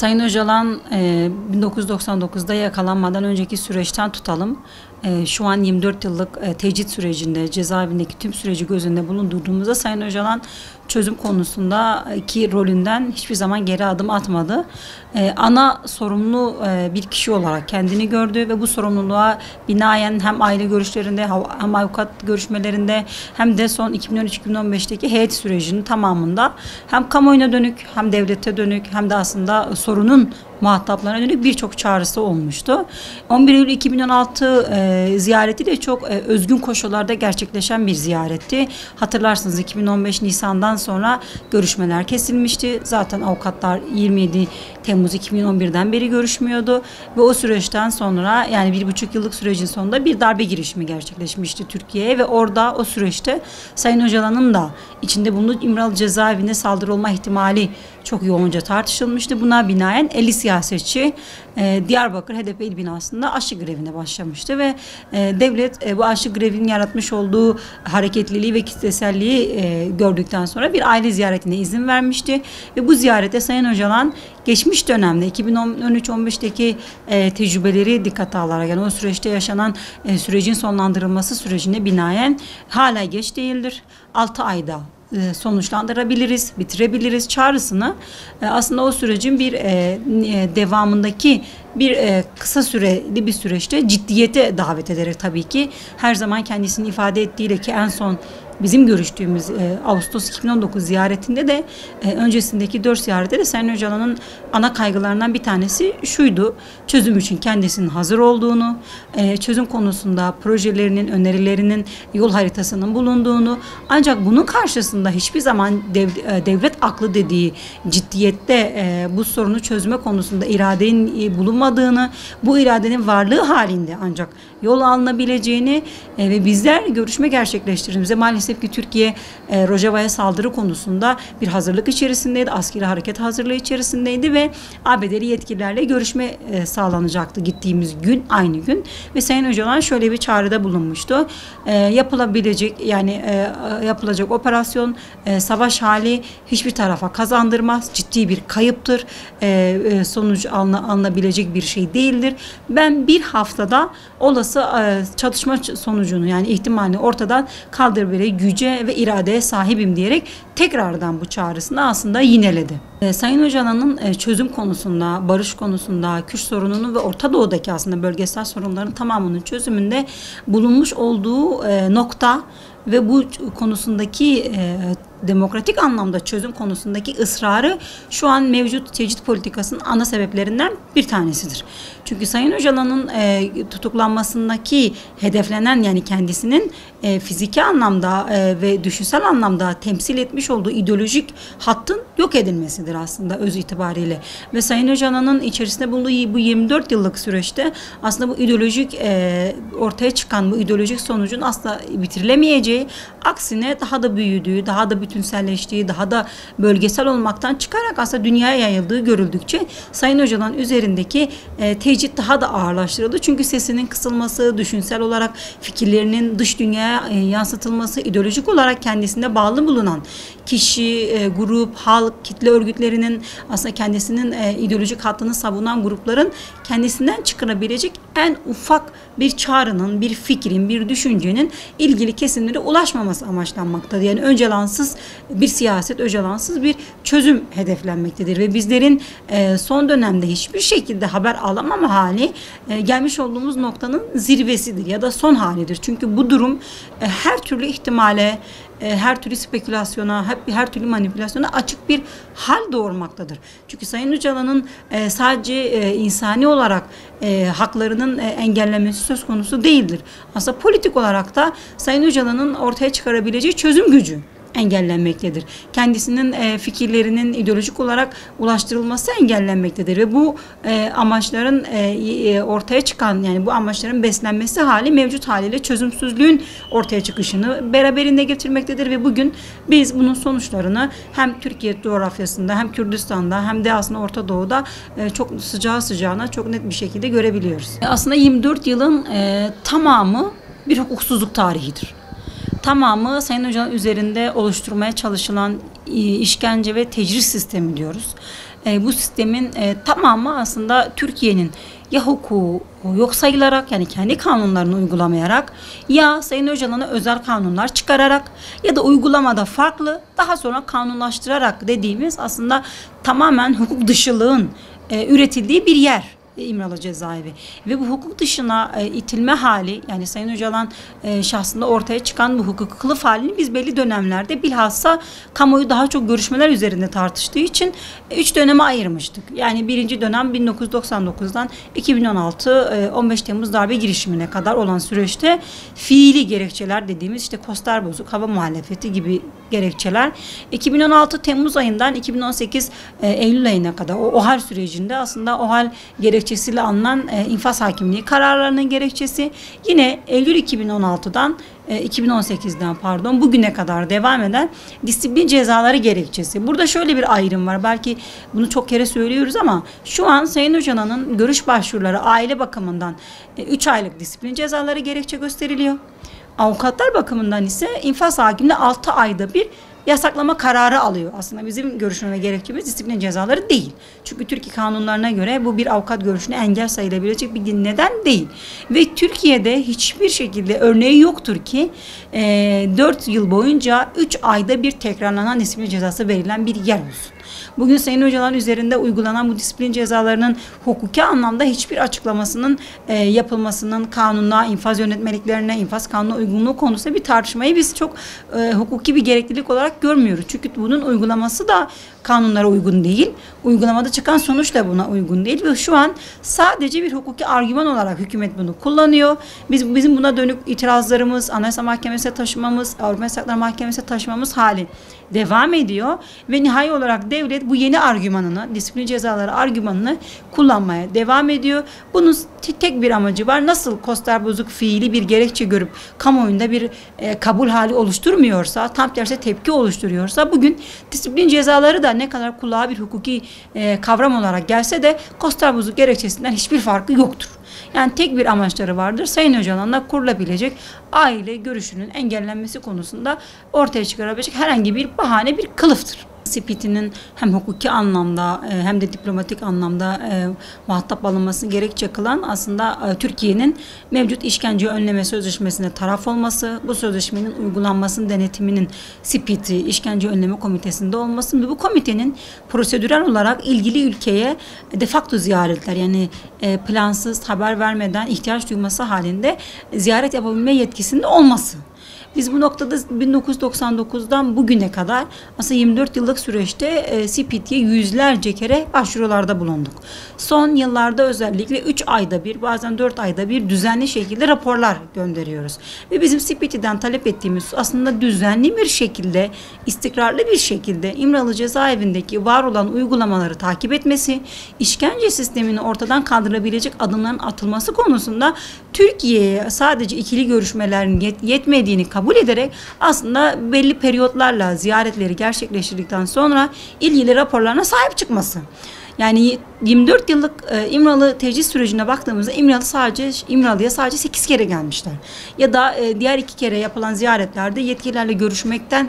Sayın Öcalan 1999'da yakalanmadan önceki süreçten tutalım. Şu an 24 yıllık tecrit sürecinde cezaevindeki tüm süreci göz önünde bulundurduğumuzda Sayın Öcalan çözüm konusundaki rolünden hiçbir zaman geri adım atmadı. Ana sorumlu bir kişi olarak kendini gördü ve bu sorumluluğa binaen hem aile görüşlerinde hem avukat görüşmelerinde hem de son 2013-2015'teki heyet sürecinin tamamında hem kamuoyuna dönük hem devlete dönük hem de aslında sorunun muhataplarına dönük birçok çağrısı olmuştu. 11 Eylül 2016 ziyareti de çok özgün koşullarda gerçekleşen bir ziyaretti. Hatırlarsınız 2015 Nisan'dan sonra görüşmeler kesilmişti. Zaten avukatlar 27 Temmuz 2011'den beri görüşmüyordu ve o süreçten sonra yani 1,5 yıllık sürecin sonunda bir darbe girişimi gerçekleşmişti Türkiye'ye ve orada o süreçte Sayın Öcalan'ın da içinde bulunduğu İmralı cezaevine saldırı olma ihtimali çok yoğunca tartışılmıştı. Buna binaen 50 siyasetçi Diyarbakır HDP il binasında aşı grevine başlamıştı ve devlet bu aşı grevinin yaratmış olduğu hareketliliği ve kitleselliği gördükten sonra bir aile ziyaretine izin vermişti ve bu ziyarete Sayın Öcalan geçmiş dönemde 2013-15'teki tecrübeleri dikkate alarak yani o süreçte yaşanan sürecin sonlandırılması sürecine binaen hala geç değildir. 6 ayda sonuçlandırabiliriz, bitirebiliriz çağrısını aslında o sürecin bir devamındaki bir kısa süreli bir süreçte ciddiyete davet ederek tabii ki her zaman kendisini ifade ettiğiyle ki en son bizim görüştüğümüz Ağustos 2019 ziyaretinde de öncesindeki 4 ziyarette de Sayın Öcalan'ın ana kaygılarından bir tanesi şuydu. Çözüm için kendisinin hazır olduğunu, çözüm konusunda projelerinin, önerilerinin, yol haritasının bulunduğunu ancak bunun karşısında hiçbir zaman devlet aklı dediği ciddiyette bu sorunu çözme konusunda iradenin bulunmadığını, bu iradenin varlığı halinde ancak yol alınabileceğini ve bizler görüşme gerçekleştirdiğimizde maalesef ki Türkiye Rojava'ya saldırı konusunda bir hazırlık içerisindeydi. Askeri hareket hazırlığı içerisindeydi ve ABD'li yetkililerle görüşme sağlanacaktı gittiğimiz gün, aynı gün. Ve Sayın Öcalan şöyle bir çağrıda bulunmuştu. Yapılacak operasyon savaş hali hiçbir tarafa kazandırmaz. Ciddi bir kayıptır. Sonuç alınabilecek bir şey değildir. Ben bir haftada olası çatışma sonucunu yani ihtimalini ortadan kaldırabilecek güce ve iradeye sahibim diyerek tekrardan bu çağrısını aslında yineledi. Sayın Öcalan'ın çözüm konusunda, barış konusunda, Kürt sorununu ve Orta Doğu'daki aslında bölgesel sorunların tamamının çözümünde bulunmuş olduğu nokta ve bu konusundaki demokratik anlamda çözüm konusundaki ısrarı şu an mevcut tecrit politikasının ana sebeplerinden bir tanesidir. Çünkü Sayın Öcalan'ın tutuklanmasındaki hedeflenen yani kendisinin fiziki anlamda ve düşünsel anlamda temsil etmiş olduğu ideolojik hattın yok edilmesidir aslında öz itibariyle. Ve Sayın Öcalan'ın içerisinde bulunduğu bu 24 yıllık süreçte aslında bu ideolojik ortaya çıkan bu ideolojik sonucun asla bitirilemeyeceği, aksine daha da büyüdüğü, daha da bütünselleştiği, daha da bölgesel olmaktan çıkarak aslında dünyaya yayıldığı görüldükçe Sayın Öcalan üzerindeki tecrit daha da ağırlaştırıldı. Çünkü sesinin kısılması, düşünsel olarak fikirlerinin dış dünyaya yansıtılması, ideolojik olarak kendisine bağlı bulunan kişi, grup, halk, kitle örgütlerinin aslında kendisinin ideolojik hattını savunan grupların kendisinden çıkarabilecek en ufak bir çağrının, bir fikrin, bir düşüncenin ilgili kesimlere ulaşmaması amaçlanmaktadır. Yani Öcalansız bir siyaset, Öcalansız bir çözüm hedeflenmektedir ve bizlerin son dönemde hiçbir şekilde haber alamama hali gelmiş olduğumuz noktanın zirvesidir ya da son halidir. Çünkü bu durum her türlü ihtimale, her türlü spekülasyona, her türlü manipülasyona açık bir hal doğurmaktadır. Çünkü Sayın Öcalan'ın sadece insani olarak haklarının engellenmesi söz konusu değildir. Aslında politik olarak da Sayın Öcalan'ın ortaya çıkarabileceği çözüm gücü engellenmektedir. Kendisinin fikirlerinin ideolojik olarak ulaştırılması engellenmektedir ve bu amaçların ortaya çıkan yani bu amaçların beslenmesi hali mevcut haliyle çözümsüzlüğün ortaya çıkışını beraberinde getirmektedir ve bugün biz bunun sonuçlarını hem Türkiye coğrafyasında hem Kürdistan'da hem de aslında Orta Doğu'da çok sıcağı sıcağına çok net bir şekilde görebiliyoruz. Aslında 24 yılın tamamı bir hukuksuzluk tarihidir. Tamamı Sayın Öcalan üzerinde oluşturmaya çalışılan işkence ve tecrit sistemi diyoruz. bu sistemin tamamı aslında Türkiye'nin ya hukuku yok sayılarak, yani kendi kanunlarını uygulamayarak, ya Sayın Öcalan'a özel kanunlar çıkararak ya da uygulamada farklı daha sonra kanunlaştırarak dediğimiz aslında tamamen hukuk dışılığın üretildiği bir yer İmralı Cezaevi. Ve bu hukuk dışına itilme hali, yani Sayın Öcalan şahsında ortaya çıkan bu hukuk kılıf halini biz belli dönemlerde, bilhassa kamuoyu daha çok görüşmeler üzerinde tartıştığı için 3 döneme ayırmıştık. Yani birinci dönem 1999'dan 2016 15 Temmuz darbe girişimine kadar olan süreçte fiili gerekçeler dediğimiz işte Koster Bozuk, hava muhalefeti gibi gerekçeler. 2016 Temmuz ayından 2018 Eylül ayına kadar o OHAL sürecinde aslında OHAL gerekçesiyle alınan infaz hakimliği kararlarının gerekçesi, yine Eylül 2016'dan 2018'den bugüne kadar devam eden disiplin cezaları gerekçesi. Burada şöyle bir ayrım var. Belki bunu çok kere söylüyoruz ama şu an Sayın Öcalan'ın görüş başvuruları aile bakımından 3 aylık disiplin cezaları gerekçe gösteriliyor. Avukatlar bakımından ise infaz hakimliği 6 ayda bir yasaklama kararı alıyor. Aslında bizim görüşüne ve gerekçemiz disiplin cezaları değil. Çünkü Türkiye kanunlarına göre bu bir avukat görüşüne engel sayılabilecek bir neden değil. Ve Türkiye'de hiçbir şekilde örneği yoktur ki 4 yıl boyunca 3 ayda bir tekrarlanan disiplin cezası verilen bir yer olsun. Bugün Sayın Öcalan üzerinde uygulanan bu disiplin cezalarının hukuki anlamda hiçbir açıklamasının yapılmasının kanuna, infaz yönetmeliklerine, infaz kanuna uygunluğu konusunda bir tartışmayı biz çok hukuki bir gereklilik olarak görmüyoruz. Çünkü bunun uygulaması da kanunlara uygun değil. Uygulamada çıkan sonuç da buna uygun değil ve şu an sadece bir hukuki argüman olarak hükümet bunu kullanıyor. Bizim buna dönük itirazlarımız, Anayasa Mahkemesi'ne taşımamız, Avrupa İnsan Hakları Mahkemesi'ne taşımamız hali devam ediyor ve nihai olarak devlet bu yeni argümanını, disiplin cezaları argümanını kullanmaya devam ediyor. Bunun tek bir amacı var. Nasıl Koster Bozuk fiili bir gerekçe görüp kamuoyunda bir kabul hali oluşturmuyorsa, tam tersi tepki oluşturuyorsa, bugün disiplin cezaları da ne kadar kulağa bir hukuki kavram olarak gelse de Koster Bozuk gerekçesinden hiçbir farkı yoktur. Yani tek bir amaçları vardır. Sayın Öcalan'la kurulabilecek aile görüşünün engellenmesi konusunda ortaya çıkarabilecek herhangi bir bahane, bir kılıftır. CPT'nin hem hukuki anlamda hem de diplomatik anlamda muhatap alınmasını gerekçe kılan aslında Türkiye'nin mevcut işkence önleme sözleşmesine taraf olması, bu sözleşmenin uygulanmasının denetiminin CPT, işkence önleme komitesinde olması ve bu komitenin prosedürel olarak ilgili ülkeye de facto ziyaretler, yani plansız, haber vermeden ihtiyaç duyması halinde ziyaret yapabilme yetkisinde olması. Biz bu noktada 1999'dan bugüne kadar aslında 24 yıllık süreçte CPT'ye yüzlerce kere başvurularda bulunduk. Son yıllarda özellikle 3 ayda bir, bazen 4 ayda bir düzenli şekilde raporlar gönderiyoruz. Ve bizim CPT'den talep ettiğimiz aslında düzenli bir şekilde, istikrarlı bir şekilde İmralı Cezaevi'ndeki var olan uygulamaları takip etmesi, işkence sistemini ortadan kaldırabilecek adımların atılması konusunda Türkiye'ye sadece ikili görüşmelerin yetmediğini kabul ederek aslında belli periyotlarla ziyaretleri gerçekleştirdikten sonra ilgili raporlarına sahip çıkması. Yani 24 yıllık İmralı tecrit sürecine baktığımızda İmralı'ya sadece 8 kere gelmişler. Ya da diğer 2 kere yapılan ziyaretlerde yetkililerle görüşmekten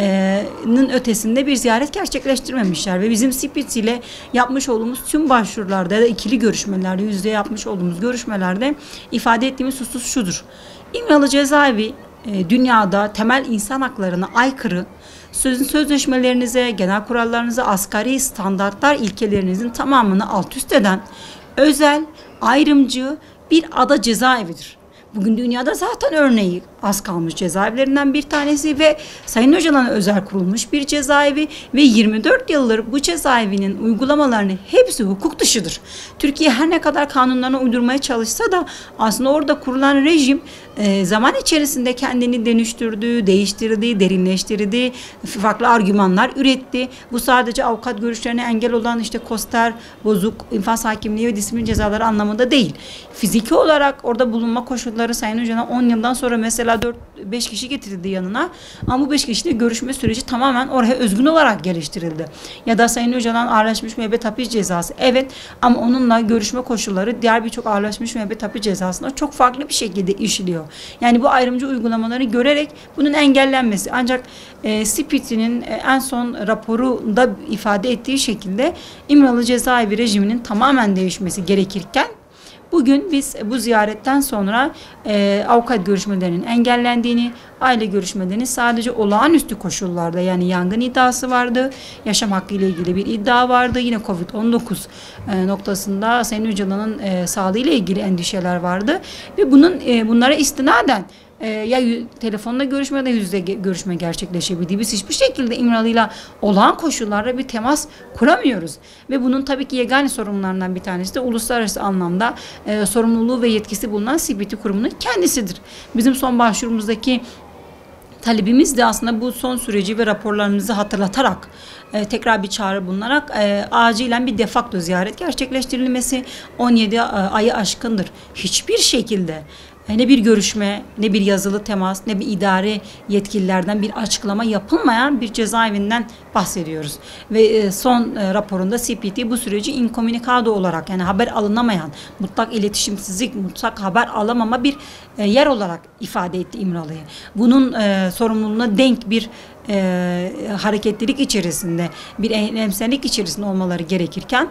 ötesinde bir ziyaret gerçekleştirmemişler ve bizim CPT ile yapmış olduğumuz tüm başvurularda ya da ikili görüşmelerde, yüzde yapmış olduğumuz görüşmelerde ifade ettiğimiz husus şudur: İmralı Cezaevi dünyada temel insan haklarına aykırı, sözleşmelerinize, genel kurallarınıza, asgari standartlar ilkelerinizin tamamını alt üst eden özel, ayrımcı bir ada cezaevidir. Bugün dünyada zaten örneği az kalmış cezaevlerinden bir tanesi ve Sayın Öcalan'a özel kurulmuş bir cezaevi ve 24 yıldır bu cezaevinin uygulamalarının hepsi hukuk dışıdır. Türkiye her ne kadar kanunlarına uydurmaya çalışsa da aslında orada kurulan rejim zaman içerisinde kendini dönüştürdü, değiştirdi, derinleştirdi, farklı argümanlar üretti. Bu sadece avukat görüşlerine engel olan işte Koster Bozuk, infaz hakimliği ve disiplin cezaları anlamında değil. Fiziki olarak orada bulunma koşulları çocukları Sayın Öcalan 10 yıldan sonra mesela 4-5 kişi getirildi yanına. Ama bu 5 kişiyle görüşme süreci tamamen oraya özgün olarak geliştirildi. Ya da Sayın Öcalan ağırlaşmış müebbet hapis cezası. Evet, ama onunla görüşme koşulları diğer birçok ağırlaşmış müebbet hapis cezasında çok farklı bir şekilde işliyor. Yani bu ayrımcı uygulamaları görerek bunun engellenmesi. Ancak CPT'nin en son raporunda ifade ettiği şekilde İmralı cezaevi rejiminin tamamen değişmesi gerekirken bugün biz bu ziyaretten sonra avukat görüşmelerinin engellendiğini, aile görüşmelerinin sadece olağanüstü koşullarda, yani yangın iddiası vardı, yaşam hakkı ile ilgili bir iddia vardı, yine Covid-19 noktasında Sayın Öcalan'ın sağlığı ile ilgili endişeler vardı ve bunlara istinaden ya telefonla görüşme ya da yüz yüze görüşme gerçekleşebildiği. Biz hiçbir şekilde İmralı'yla olağan koşullarda bir temas kuramıyoruz. Ve bunun tabii ki yegane sorumlularından bir tanesi de uluslararası anlamda sorumluluğu ve yetkisi bulunan CPT kurumunun kendisidir. Bizim son başvurumuzdaki talebimiz de aslında bu son süreci ve raporlarımızı hatırlatarak tekrar bir çağrı bulunarak acilen bir defakto ziyaret gerçekleştirilmesi. 17 ayı aşkındır. Hiçbir şekilde ne bir görüşme, ne bir yazılı temas, ne bir idari yetkililerden bir açıklama yapılmayan bir cezaevinden bahsediyoruz. Ve son raporunda CPT bu süreci incommunicado olarak, yani haber alınamayan, mutlak iletişimsizlik, mutlak haber alamama bir yer olarak ifade etti İmralı'yı. Bunun sorumluluğuna denk bir hareketlilik içerisinde, bir eylemsellik içerisinde olmaları gerekirken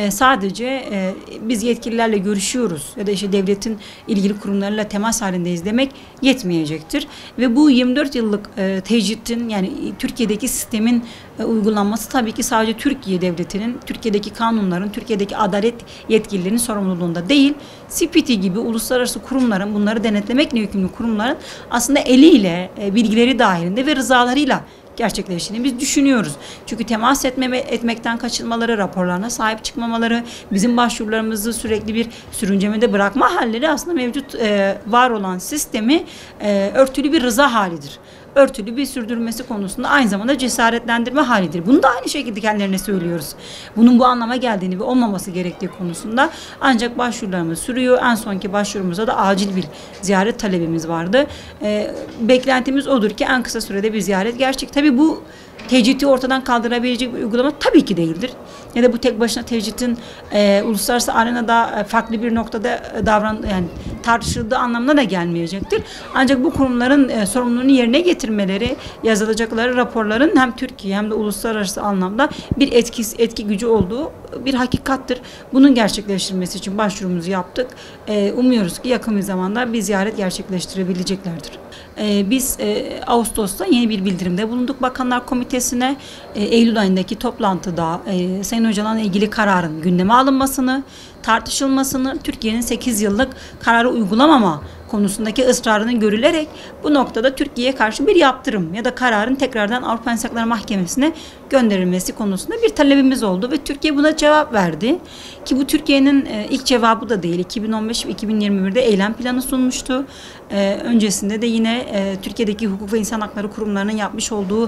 sadece biz yetkililerle görüşüyoruz ya da işte devletin ilgili kurumlarıyla temas halindeyiz demek yetmeyecektir. Ve bu 24 yıllık tecritin, yani Türkiye'deki sistemin uygulanması tabii ki sadece Türkiye devletinin, Türkiye'deki kanunların, Türkiye'deki adalet yetkililerinin sorumluluğunda değil, CPT gibi uluslararası kurumların, bunları denetlemekle yükümlü kurumların aslında eliyle, bilgileri dahilinde ve rızalarıyla gerçekleştiğini biz düşünüyoruz. Çünkü temas etmekten kaçınmaları, raporlarına sahip çıkmamaları, bizim başvurularımızı sürekli bir sürüncemede bırakma halleri aslında mevcut var olan sistemi örtülü bir rıza halidir. Örtülü bir sürdürülmesi konusunda aynı zamanda cesaretlendirme halidir. Bunu da aynı şekilde kendilerine söylüyoruz. Bunun bu anlama geldiğini ve olmaması gerektiği konusunda ancak başvurularımız sürüyor. En sonki başvurumuzda da acil bir ziyaret talebimiz vardı. Beklentimiz odur ki en kısa sürede bir ziyaret gerçek. Tabii bu tecriti ortadan kaldırabilecek bir uygulama tabii ki değildir. Ya da bu tek başına tecritin uluslararası arenada farklı bir noktada yani tartışıldığı anlamına da gelmeyecektir. Ancak bu kurumların sorumluluğunu yerine getirmeleri, yazılacakları raporların hem Türkiye hem de uluslararası anlamda bir etki gücü olduğu bir hakikattir. Bunun gerçekleştirilmesi için başvurumuzu yaptık. Umuyoruz ki yakın bir zamanda bir ziyaret gerçekleştirebileceklerdir. Biz Ağustos'ta yeni bir bildirimde bulunduk Bakanlar Komitesi'ne. Eylül ayındaki toplantıda Sayın Öcalan'la ilgili kararın gündeme alınmasını, tartışılmasını, Türkiye'nin 8 yıllık kararı uygulamama konusundaki ısrarının görülerek bu noktada Türkiye'ye karşı bir yaptırım ya da kararın tekrardan Avrupa İnsan Hakları Mahkemesi'ne gönderilmesi konusunda bir talebimiz oldu ve Türkiye buna cevap verdi. Ki bu Türkiye'nin ilk cevabı da değil. 2015 ve 2021'de eylem planı sunmuştu. Öncesinde de yine Türkiye'deki hukuk ve insan hakları kurumlarının yapmış olduğu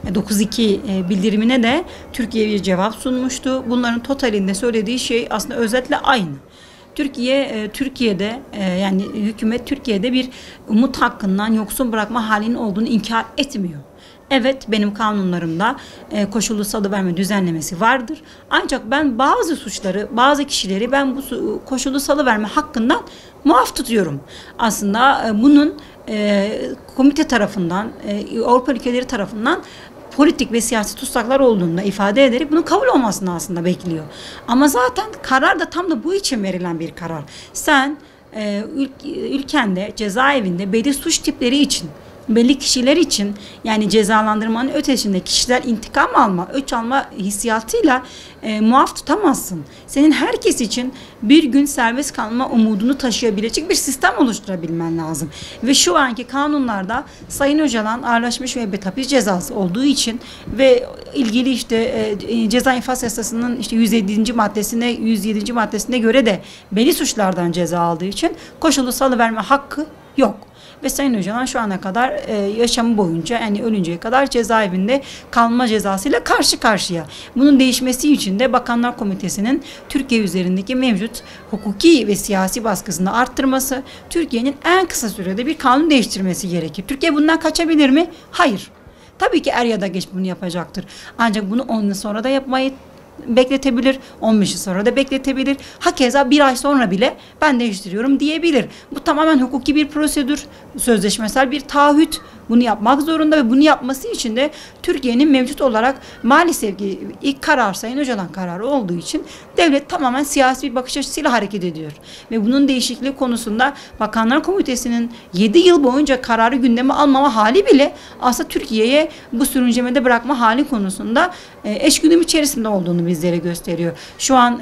9.2 bildirimine de Türkiye bir cevap sunmuştu. Bunların totalinde söylediği şey aslında özetle aynı. Türkiye'de yani hükümet Türkiye'de bir umut hakkından yoksun bırakma halinin olduğunu inkar etmiyor. Evet, benim kanunlarımda koşullu salıverme düzenlemesi vardır. Ancak ben bazı suçları, bazı kişileri ben bu koşullu salıverme hakkından muaf tutuyorum. Aslında bunun komite tarafından, Avrupa ülkeleri tarafından politik ve siyasi tutsaklar olduğunu ifade ederek bunun kabul olmasını aslında bekliyor. Ama zaten karar da tam da bu için verilen bir karar. Sen ülkende, cezaevinde belli suç tipleri için, belli kişiler için, yani cezalandırmanın ötesinde kişiler intikam alma, öç alma hissiyatıyla muaf tutamazsın. Senin herkes için bir gün serbest kalma umudunu taşıyabilecek bir sistem oluşturabilmen lazım. Ve şu anki kanunlarda Sayın Öcalan ağırlaşmış müebbet hapis cezası olduğu için ve ilgili işte ceza infaz yasasının işte 107. maddesine göre de belli suçlardan ceza aldığı için koşullu salıverme hakkı yok. Ve Sayın Öcalan şu ana kadar yaşamı boyunca, yani ölünceye kadar cezaevinde kalma cezasıyla karşı karşıya. Bunun değişmesi için de Bakanlar Komitesi'nin Türkiye üzerindeki mevcut hukuki ve siyasi baskısını arttırması, Türkiye'nin en kısa sürede bir kanun değiştirmesi gerekir. Türkiye bundan kaçabilir mi? Hayır. Tabii ki er ya da geç bunu yapacaktır. Ancak bunu 10 yıl sonra da yapmayı bekletebilir, 15 yıl sonra da bekletebilir. Hakeza bir ay sonra bile ben değiştiriyorum diyebilir. Bu tamamen hukuki bir prosedür, sözleşmesel bir taahhüt. Bunu yapmak zorunda ve bunu yapması için de Türkiye'nin mevcut olarak maalesef ki ilk karar Sayın Öcalan kararı olduğu için devlet tamamen siyasi bir bakış açısıyla hareket ediyor. Ve bunun değişikliği konusunda Bakanlar Komitesi'nin 7 yıl boyunca kararı gündeme almama hali bile aslında Türkiye'ye bu sürüncemede bırakma hali konusunda eşgüdüm içerisinde olduğunu bizlere gösteriyor. Şu an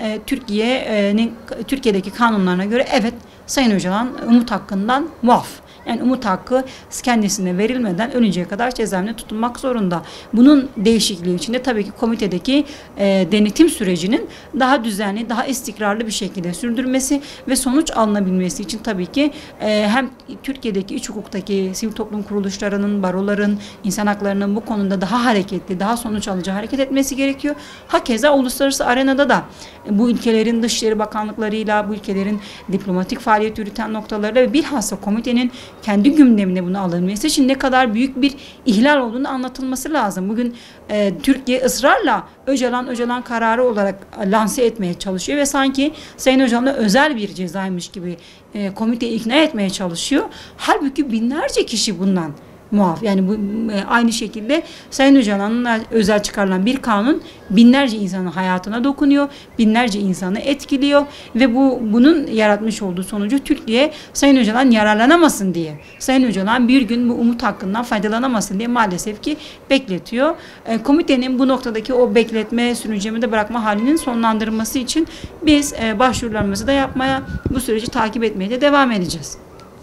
Türkiye'deki kanunlarına göre evet, Sayın Öcalan umut hakkından muaf. Yani umut hakkı kendisine verilmeden ölünceye kadar cezaevinde tutulmak zorunda. Bunun değişikliği için de tabii ki komitedeki denetim sürecinin daha düzenli, daha istikrarlı bir şekilde sürdürmesi ve sonuç alınabilmesi için tabii ki hem Türkiye'deki iç hukuktaki sivil toplum kuruluşlarının, baroların, insan haklarının bu konuda daha hareketli, daha sonuç alıcı hareket etmesi gerekiyor. Hakeza uluslararası arenada da bu ülkelerin dışişleri bakanlıklarıyla, bu ülkelerin diplomatik faaliyet yürüten noktalarıyla ve bilhassa komitenin kendi gündemine bunu alınması için ne kadar büyük bir ihlal olduğunu anlatılması lazım. Bugün Türkiye ısrarla Öcalan kararı olarak lanse etmeye çalışıyor ve sanki Sayın Öcalan'a özel bir cezaymış gibi komiteyi ikna etmeye çalışıyor. Halbuki binlerce kişi bundan muaf. Yani bu aynı şekilde Sayın Öcalan'ın özel çıkarılan bir kanun binlerce insanın hayatına dokunuyor, binlerce insanı etkiliyor ve bunun yaratmış olduğu sonucu Türkiye Sayın Öcalan yararlanamasın diye, Sayın Öcalan bir gün bu umut hakkından faydalanamasın diye maalesef ki bekletiyor. Komitenin bu noktadaki o bekletme, sürüncemede bırakma halinin sonlandırılması için biz başvurularımızı da yapmaya, bu süreci takip etmeye de devam edeceğiz.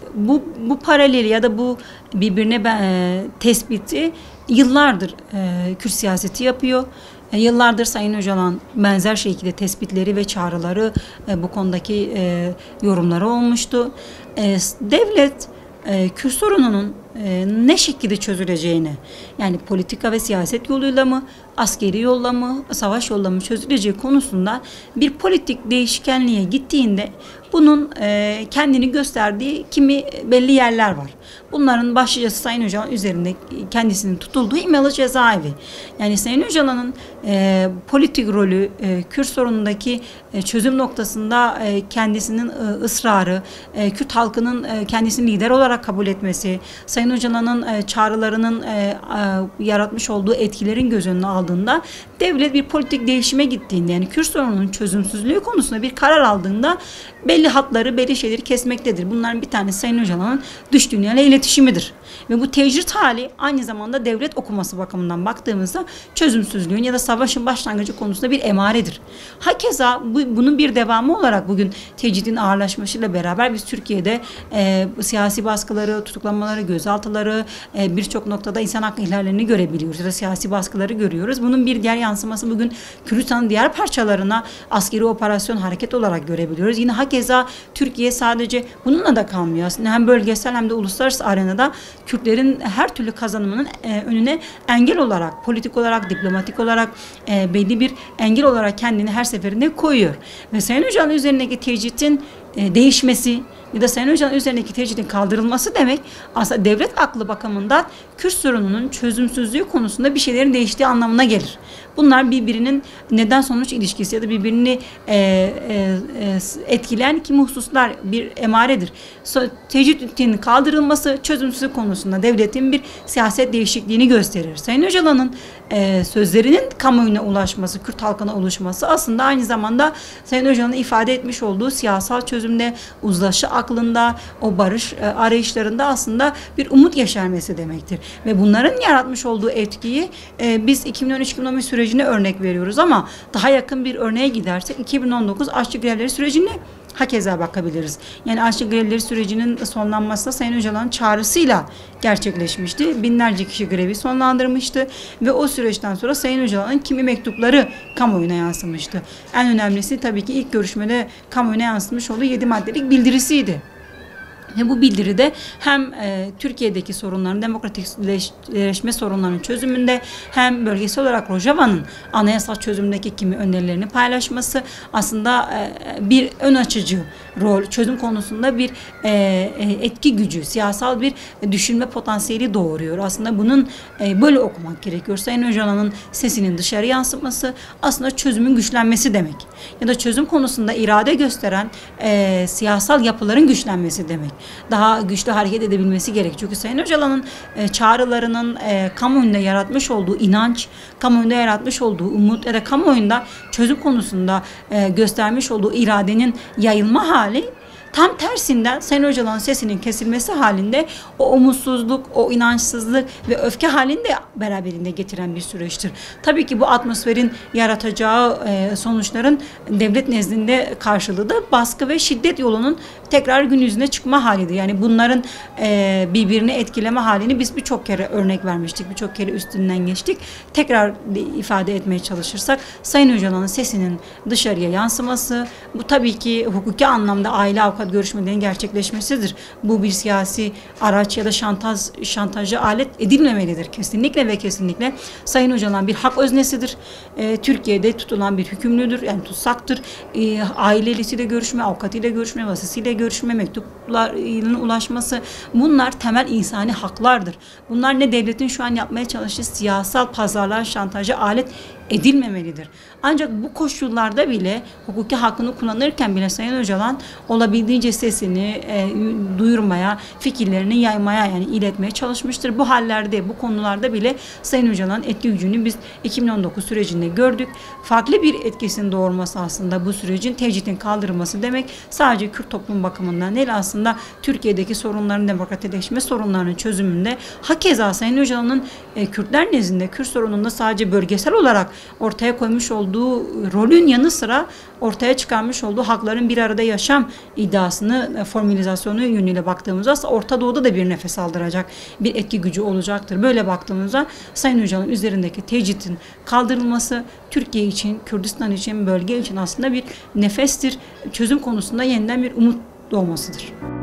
Bu paraleli ya da bu birbirine tespiti yıllardır Kürt siyaseti yapıyor. Yıllardır Sayın Öcalan benzer şekilde tespitleri ve çağrıları bu konudaki yorumları olmuştu. Devlet Kürt sorununun ne şekilde çözüleceğini, yani politika ve siyaset yoluyla mı, askeri yolla mı, savaş yolla mı çözüleceği konusunda bir politik değişkenliğe gittiğinde bunun kendini gösterdiği kimi belli yerler var. Bunların başlıcası Sayın Öcalan üzerinde kendisinin tutulduğu İmralı cezaevi. Yani Sayın Öcalan'ın politik rolü Kürt sorunundaki çözüm noktasında kendisinin ısrarı, Kürt halkının kendisini lider olarak kabul etmesi, Sayın Öcalan'ın çağrılarının yaratmış olduğu etkilerin göz önüne aldığında devlet bir politik değişime gittiğinde, yani Kürt sorununun çözümsüzlüğü konusunda bir karar aldığında belli hatları, belli şeyleri kesmektedir. Bunların bir tanesi Sayın Öcalan'ın dış dünyayla iletişimidir. Ve bu tecrit hali aynı zamanda devlet okuması bakımından baktığımızda çözümsüzlüğün ya da savaşın başlangıcı konusunda bir emaredir. Hakeza bunun bir devamı olarak bugün tecridin ağırlaşmasıyla beraber biz Türkiye'de siyasi baskıları, tutuklamaları, gözaltıları, birçok noktada insan hakkı ihlallerini görebiliyoruz ya da siyasi baskıları görüyoruz. Bunun bir diğer yansıması bugün Kürdistan'ın diğer parçalarına askeri operasyon hareket olarak görebiliyoruz. Yine hakeza Türkiye sadece bununla da kalmıyor. Aslında hem bölgesel hem de uluslararası arenada Kürtlerin her türlü kazanımının önüne engel olarak, politik olarak, diplomatik olarak belli bir engel olarak kendini her seferinde koyuyor. Ve Sayın Öcalan üzerindeki tecridin değişmesi ya da Sayın Öcalan üzerindeki tecridin kaldırılması demek aslında devlet aklı bakımından Kürt sorununun çözümsüzlüğü konusunda bir şeylerin değiştiği anlamına gelir. Bunlar birbirinin neden sonuç ilişkisi ya da birbirini etkileyen kimi hususlar bir emaredir. Tecridin kaldırılması çözümsüzlük konusunda devletin bir siyaset değişikliğini gösterir. Sayın Öcalan'ın sözlerinin kamuoyuna ulaşması, Kürt halkına ulaşması aslında aynı zamanda Sayın Öcalan'ın ifade etmiş olduğu siyasal çözümde, uzlaşı aklında, o barış arayışlarında aslında bir umut yeşermesi demektir. Ve bunların yaratmış olduğu etkiyi biz 2013-2015 sürecine örnek veriyoruz ama daha yakın bir örneğe gidersek 2019 aşçı grevleri sürecine hakeza bakabiliriz. Yani aşçı grevleri sürecinin sonlanması Sayın Öcalan'ın çağrısıyla gerçekleşmişti. Binlerce kişi grevi sonlandırmıştı ve o süreçten sonra Sayın Öcalan'ın kimi mektupları kamuoyuna yansımıştı. En önemlisi tabii ki ilk görüşmede kamuoyuna yansımış olduğu 7 maddelik bildirisiydi. Ve bu bildiride hem Türkiye'deki sorunların, demokratikleşme sorunlarının çözümünde hem bölgesel olarak Rojava'nın anayasal çözümündeki kimi önerilerini paylaşması aslında bir ön açıcı rol, çözüm konusunda bir etki gücü, siyasal bir düşünme potansiyeli doğuruyor. Aslında bunun böyle okumak gerekiyor. Sayın Öcalan'ın sesinin dışarı yansıtması aslında çözümün güçlenmesi demek. Ya da çözüm konusunda irade gösteren siyasal yapıların güçlenmesi demek. Daha güçlü hareket edebilmesi gerek. Çünkü Sayın Öcalan'ın çağrılarının kamuoyunda yaratmış olduğu inanç, kamuoyunda yaratmış olduğu umut ya da kamuoyunda çözüm konusunda göstermiş olduğu iradenin yayılma hali tam tersinden Sayın Öcalan'ın sesinin kesilmesi halinde o umutsuzluk, o inançsızlık ve öfke halini de beraberinde getiren bir süreçtir. Tabii ki bu atmosferin yaratacağı sonuçların devlet nezdinde karşılığı da baskı ve şiddet yolunun tekrar gün yüzüne çıkma halidir. Yani bunların birbirini etkileme halini biz birçok kere örnek vermiştik, birçok kere üstünden geçtik. Tekrar ifade etmeye çalışırsak Sayın Öcalan'ın sesinin dışarıya yansıması, bu tabii ki hukuki anlamda aile avukat görüşmelerinin gerçekleşmesidir. Bu bir siyasi araç ya da şantajı alet edilmemelidir. Kesinlikle ve kesinlikle Sayın Öcalan bir hak öznesidir. Türkiye'de tutulan bir hükümlüdür. Yani tutsaktır. Ailesiyle görüşme, avukatıyla görüşme, vasisiyle görüşme, mektupların ulaşması, bunlar temel insani haklardır. Bunlar ne devletin şu an yapmaya çalıştığı siyasal pazarlığa, şantaja alet edilmemelidir. Ancak bu koşullarda bile hukuki hakkını kullanırken bile Sayın Öcalan olabildiğince sesini duyurmaya, fikirlerini yaymaya yani iletmeye çalışmıştır. Bu hallerde, bu konularda bile Sayın Öcalan'ın etki gücünü biz 2019 sürecinde gördük. Farklı bir etkisinin doğurması aslında bu sürecin tecridin kaldırılması demek. Sadece Kürt toplum bakımından değil, aslında Türkiye'deki sorunların, demokratikleşme sorunlarının çözümünde hakeza Sayın Öcalan'ın Kürtler nezdinde Kürt sorununda sadece bölgesel olarak ortaya koymuş olduğu rolün yanı sıra ortaya çıkarmış olduğu hakların bir arada yaşam iddiasını, formülizasyonu yönüyle baktığımızda aslında Orta Doğu'da da bir nefes aldıracak bir etki gücü olacaktır. Böyle baktığımızda Sayın Öcalan üzerindeki tecridin kaldırılması Türkiye için, Kürdistan için, bölge için aslında bir nefestir. Çözüm konusunda yeniden bir umut doğmasıdır.